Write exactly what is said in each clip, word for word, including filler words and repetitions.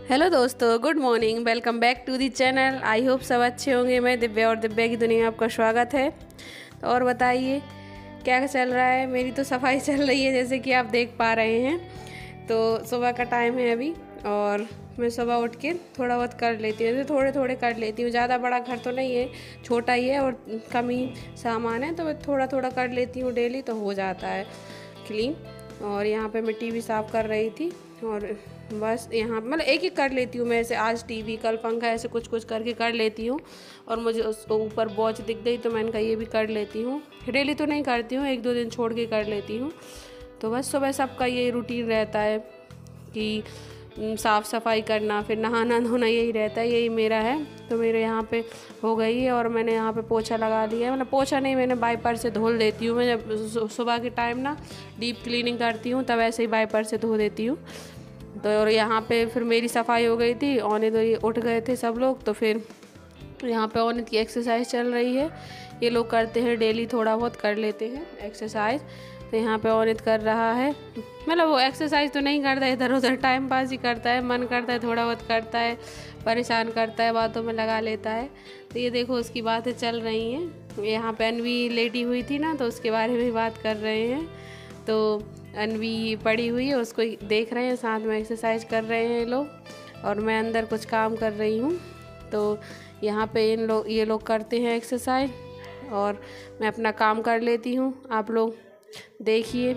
Hello दोस्तों, good morning. Welcome back to the channel. I hope सब अच्छे होंगे। मैं दिव्या और दिव्या की दुनिया में आपका स्वागत है। तो और बताइए क्या चल रहा है। मेरी तो सफाई चल रही है, जैसे कि आप देख पा रहे हैं। तो सुबह का टाइम है अभी, और मैं सुबह उठ के थोड़ा बहुत कर लेती हूँ, जैसे थोड़े थोड़े कर लेती हूँ। ज़्यादा बड़ा घर तो नहीं है, छोटा ही है और कम ही सामान है, तो मैं थोड़ा थोड़ा कर लेती हूँ डेली, तो हो जाता है क्लीन। और यहाँ पे मैं टीवी साफ़ कर रही थी, और बस यहाँ मतलब एक एक कर लेती हूँ मैं। ऐसे आज टीवी, कल पंखा, ऐसे कुछ कुछ करके कर लेती हूँ। और मुझे उस ऊपर वॉच दिख गई तो मैंने कहा ये भी कर लेती हूँ। डेली तो नहीं करती हूँ, एक दो दिन छोड़ के कर लेती हूँ। तो बस सुबह सबका ये रूटीन रहता है कि साफ़ सफाई करना, फिर नहाना धोना, यही रहता है, यही मेरा है। तो मेरे यहाँ पे हो गई है, और मैंने यहाँ पे पोछा लगा लिया है। मतलब पोछा नहीं, मैंने वाइपर से धो देती हूँ। मैं जब सुबह के टाइम ना डीप क्लीनिंग करती हूँ, तब ऐसे ही वाइपर से धो देती हूँ। तो और यहाँ पे फिर मेरी सफाई हो गई थी। औने तो ये उठ गए थे सब लोग, तो फिर यहाँ पे औने की एक्सरसाइज चल रही है। ये लोग करते हैं डेली, थोड़ा बहुत कर लेते हैं एक्सरसाइज। तो यहाँ पे औनित कर रहा है, मतलब वो एक्सरसाइज तो नहीं करता, इधर उधर टाइम पास ही करता है। मन करता है थोड़ा बहुत करता है, परेशान करता है, बातों में लगा लेता है। तो ये देखो उसकी बातें चल रही हैं। यहाँ पे अनवी लेटी हुई थी ना, तो उसके बारे में बात कर रहे हैं। तो अनवी पड़ी हुई है, उसको देख रहे हैं, साथ में एक्सरसाइज कर रहे हैं लोग, और मैं अंदर कुछ काम कर रही हूँ। तो यहाँ पे इन लोग ये लोग करते हैं एक्सरसाइज, और मैं अपना काम कर लेती हूँ। आप लोग देखिए।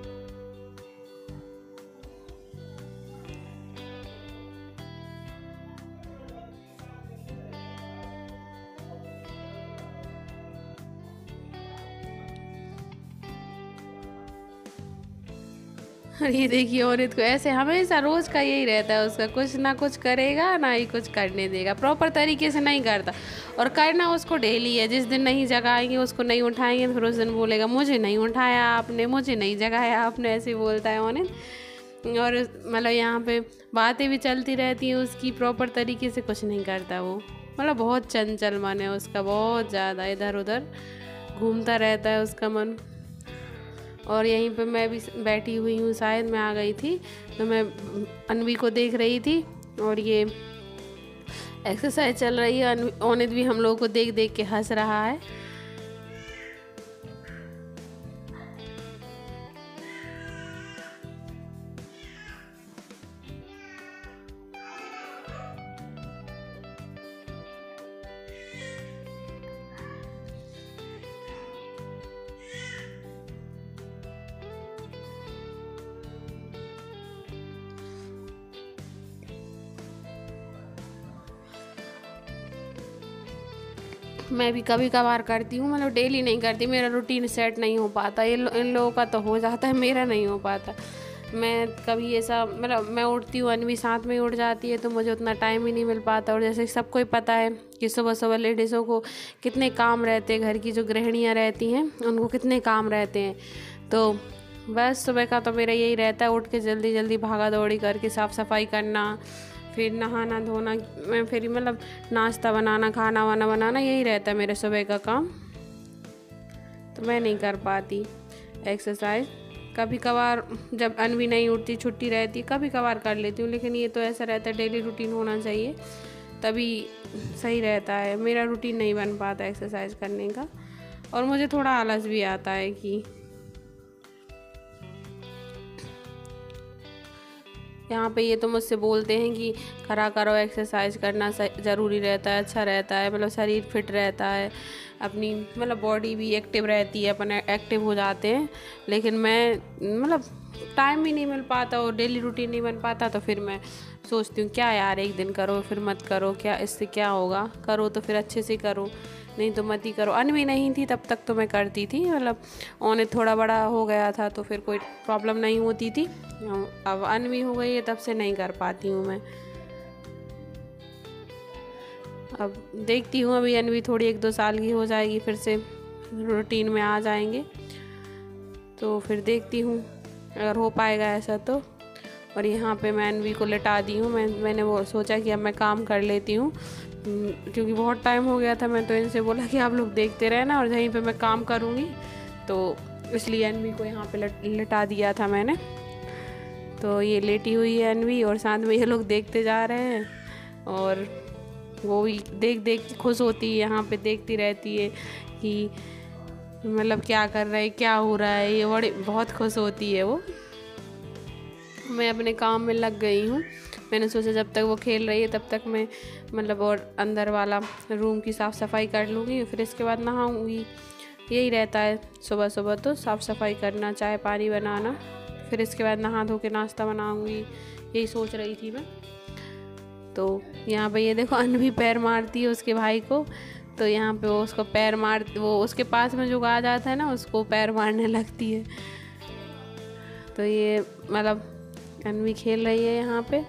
और ये देखिए औरत को ऐसे हमेशा रोज़ का यही रहता है उसका, कुछ ना कुछ करेगा, ना ही कुछ करने देगा, प्रॉपर तरीके से नहीं करता। और करना उसको डेली है। जिस दिन नहीं जगाएंगे, उसको नहीं उठाएंगे, फिर उस दिन बोलेगा मुझे नहीं उठाया आपने, मुझे नहीं जगाया आपने, ऐसे बोलता है औरत। और मतलब यहाँ पे बातें भी चलती रहती हैं उसकी, प्रॉपर तरीके से कुछ नहीं करता वो। मतलब बहुत चंचल मन है उसका, बहुत ज़्यादा इधर उधर घूमता रहता है उसका मन। और यहीं पे मैं भी बैठी हुई हूँ, शायद मैं आ गई थी, तो मैं अनवी को देख रही थी, और ये एक्सरसाइज चल रही है। औनित भी हम लोगों को देख देख के हंस रहा है। मैं भी कभी कभार करती हूँ, मतलब डेली नहीं करती, मेरा रूटीन सेट नहीं हो पाता। ये लो, इन लोगों का तो हो जाता है, मेरा नहीं हो पाता। मैं कभी ऐसा, मतलब मैं उठती हूँ, अनवी साथ में ही उठ जाती है, तो मुझे उतना टाइम ही नहीं मिल पाता। और जैसे सबको ही पता है कि सुबह सुबह लेडीज़ों को कितने काम रहते हैं, घर की जो गृहिणियाँ रहती हैं उनको कितने काम रहते हैं। तो बस सुबह का तो मेरा यही रहता है, उठ के जल्दी जल्दी भागा दौड़ी करके साफ़ सफाई करना, फिर नहाना धोना, मैं फिर मतलब नाश्ता बनाना, खाना वाना बनाना, यही रहता है मेरे सुबह का काम। तो मैं नहीं कर पाती एक्सरसाइज। कभी कभार जब अनवी नहीं उठती, छुट्टी रहती, कभी कभार कर लेती हूँ, लेकिन ये तो ऐसा रहता है डेली रूटीन होना चाहिए, तभी सही रहता है। मेरा रूटीन नहीं बन पाता एक्सरसाइज करने का, और मुझे थोड़ा आलस भी आता है कि यहाँ पे ये तो मुझसे बोलते हैं कि करा करो, एक्सरसाइज करना ज़रूरी रहता है, अच्छा रहता है, मतलब शरीर फिट रहता है, अपनी मतलब बॉडी भी एक्टिव रहती है, अपन एक्टिव हो जाते हैं। लेकिन मैं मतलब टाइम ही नहीं मिल पाता, और डेली रूटीन नहीं बन पाता, तो फिर मैं सोचती हूँ क्या यार, एक दिन करो फिर मत करो, क्या इससे क्या होगा, करो तो फिर अच्छे से करो, नहीं तो मत ही करो। अनवी नहीं थी तब तक तो मैं करती थी, मतलब उन्हें थोड़ा बड़ा हो गया था तो फिर कोई प्रॉब्लम नहीं होती थी। अब अनवी हो गई है, तब से नहीं कर पाती हूँ मैं। अब देखती हूँ, अभी अनवी थोड़ी एक दो साल की हो जाएगी, फिर से रूटीन में आ जाएंगे, तो फिर देखती हूँ अगर हो पाएगा ऐसा तो। और यहाँ पे मैं अनवी को लिटा दी हूँ। मैं मैंने वो सोचा कि अब मैं काम कर लेती हूँ, क्योंकि बहुत टाइम हो गया था। मैं तो इनसे बोला कि आप लोग देखते रहना, और यहीं पे मैं काम करूँगी, तो इसलिए अनवी को यहाँ पे लिटा दिया था मैंने। तो ये लेटी हुई है अनवी और साथ में ये लोग देखते जा रहे हैं और वो भी देख देख के खुश होती है, यहाँ पे देखती रहती है कि मतलब क्या कर रहा है, क्या हो रहा है, ये बड़ी बहुत खुश होती है वो। मैं अपने काम में लग गई हूँ। मैंने सोचा जब तक वो खेल रही है तब तक मैं मतलब और अंदर वाला रूम की साफ़ सफाई कर लूँगी, फिर इसके बाद नहाऊँगी। यही रहता है सुबह सुबह तो साफ़ सफाई करना, चाय पानी बनाना, फिर इसके बाद नहा धो के नाश्ता बनाऊँगी, यही सोच रही थी मैं। तो यहाँ पे ये देखो अनवी पैर मारती है उसके भाई को, तो यहाँ पे वो उसको पैर मार वो उसके पास में जो आ जाता है ना उसको पैर मारने लगती है। तो ये मतलब अनवी खेल रही है यहाँ पे।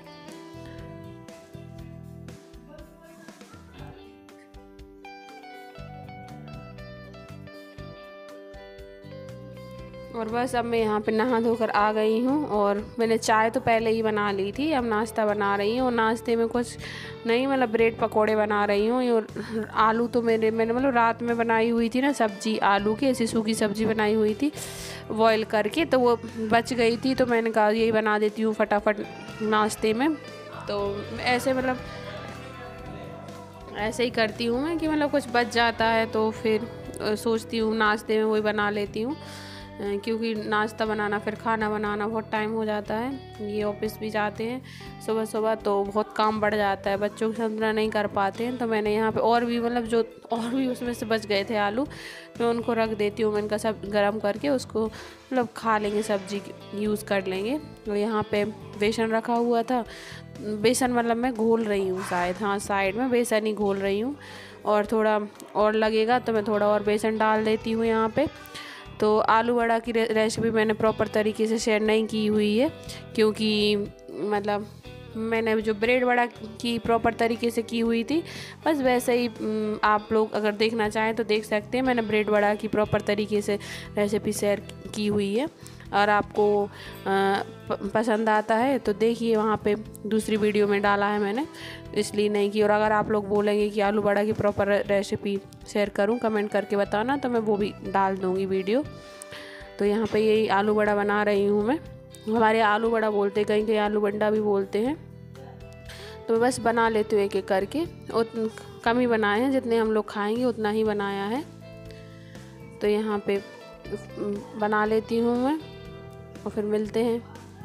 और बस अब मैं यहाँ पे नहा धोकर आ गई हूँ और मैंने चाय तो पहले ही बना ली थी, अब नाश्ता बना रही हूँ। और नाश्ते में कुछ नहीं मतलब ब्रेड पकोड़े बना रही हूँ। और आलू तो मेरे मैंने मतलब रात में बनाई हुई थी ना सब्जी, आलू की ऐसी सूखी सब्जी बनाई हुई थी बॉयल करके, तो वो बच गई थी, तो मैंने कहा यही बना देती हूँ फटाफट नाश्ते में। तो ऐसे मतलब ऐसे ही करती हूँ मैं कि मतलब कुछ बच जाता है तो फिर सोचती हूँ नाश्ते में वही बना लेती हूँ, क्योंकि नाश्ता बनाना फिर खाना बनाना बहुत टाइम हो जाता है। ये ऑफिस भी जाते हैं सुबह सुबह तो बहुत काम बढ़ जाता है, बच्चों के साथ नहीं कर पाते हैं। तो मैंने यहाँ पे और भी मतलब जो और भी उसमें से बच गए थे आलू, मैं उनको रख देती हूँ। मैं इनका सब गर्म करके उसको मतलब खा लेंगे, सब्जी यूज़ कर लेंगे। और यहाँ पे बेसन रखा हुआ था, बेसन मतलब मैं घोल रही हूँ शायद, हाँ साइड में बेसन ही घोल रही हूँ। और थोड़ा और लगेगा तो मैं थोड़ा और बेसन डाल देती हूँ यहाँ पे। तो आलू वड़ा की रेसिपी मैंने प्रॉपर तरीके से शेयर नहीं की हुई है, क्योंकि मतलब मैंने जो ब्रेड वड़ा की प्रॉपर तरीके से की हुई थी, बस वैसे ही आप लोग अगर देखना चाहें तो देख सकते हैं। मैंने ब्रेड वड़ा की प्रॉपर तरीके से रेसिपी शेयर की हुई है, और आपको आ, पसंद आता है तो देखिए, वहाँ पे दूसरी वीडियो में डाला है मैंने, इसलिए नहीं की। और अगर आप लोग बोलेंगे कि आलू वड़ा की प्रॉपर रेसिपी शेयर करूं, कमेंट करके बताना, तो मैं वो भी डाल दूँगी वीडियो। तो यहाँ पे यही आलू वड़ा बना रही हूँ मैं। हमारे आलू वड़ा बोलते, कहीं कहीं आलू बंडा भी बोलते हैं। तो मैं बस बना लेती हूँ एक एक करके, उतन कम ही बनाए हैं, जितने हम लोग खाएंगे उतना ही बनाया है। तो यहाँ पे बना लेती हूँ मैं और फिर मिलते हैं।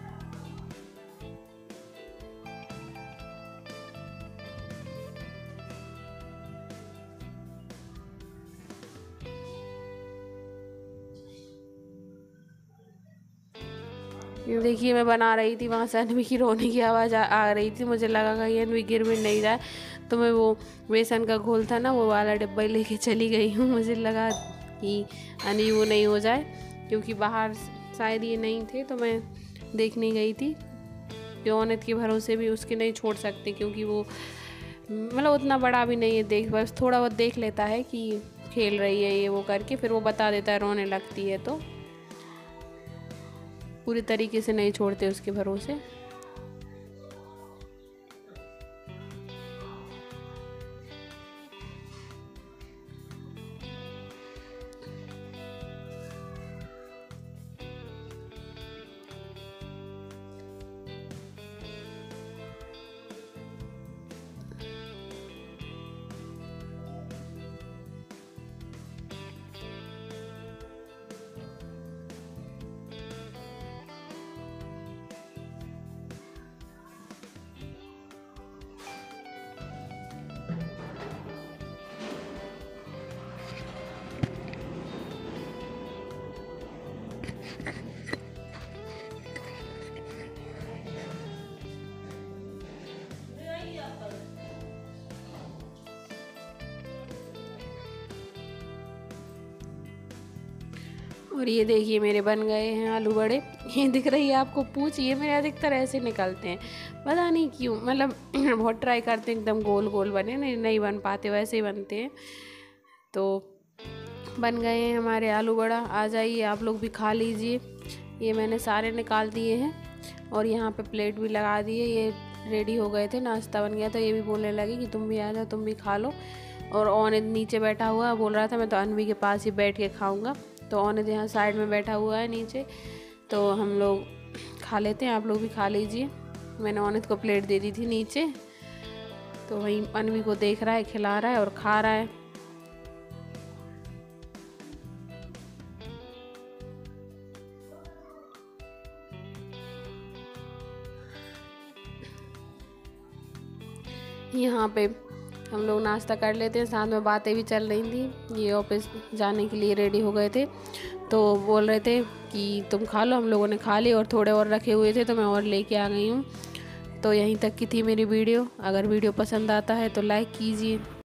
देखिए मैं बना रही थी, वहाँ से अनवी की रोने की आवाज़ आ, आ रही थी। मुझे लगा कि अनवी गिर भी नहीं जाए, तो मैं वो बेसन का घोल था ना वो वाला डिब्बा लेके चली गई हूँ। मुझे लगा कि अनवी वो नहीं हो जाए, क्योंकि बाहर शायद ये नहीं थे, तो मैं देखने गई थी। यौनित के भरोसे भी उसके नहीं छोड़ सकते, क्योंकि वो मतलब उतना बड़ा भी नहीं है, देख बस थोड़ा बहुत देख लेता है कि खेल रही है ये वो करके, फिर वो बता देता है रोने लगती है, तो पूरी तरीके से नहीं छोड़ते उसके भरोसे। और ये देखिए मेरे बन गए हैं आलू बड़े। ये दिख रही है आपको पूछ, ये मेरे अधिकतर ऐसे निकलते हैं, पता नहीं क्यों, मतलब बहुत ट्राई करते हैं एकदम गोल गोल बने, नहीं नहीं बन पाते, वैसे ही बनते हैं। तो बन गए हैं हमारे आलू बड़ा। आ जाइए आप लोग भी खा लीजिए। ये मैंने सारे निकाल दिए हैं और यहाँ पे प्लेट भी लगा दिए। ये रेडी हो गए थे, नाश्ता बन गया था। ये भी बोलने लगी कि तुम भी आ जाओ, तुम भी खा लो। और औनित नीचे बैठा हुआ बोल रहा था मैं तो अनवी के पास ही बैठ के खाऊंगा। तो औनित यहाँ साइड में बैठा हुआ है नीचे, तो हम लोग खा खा लेते हैं, आप लोग भी खा लीजिए। मैंने औनित को प्लेट दे दी थी नीचे, तो वहीं अनवी को देख रहा है, खिला रहा है और खा रहा है। यहाँ पे हम लोग नाश्ता कर लेते हैं, साथ में बातें भी चल रही थी। ये ऑफिस जाने के लिए रेडी हो गए थे, तो बोल रहे थे कि तुम खा लो। हम लोगों ने खा ली और थोड़े और रखे हुए थे तो मैं और लेके आ गई हूँ। तो यहीं तक की थी मेरी वीडियो। अगर वीडियो पसंद आता है तो लाइक कीजिए।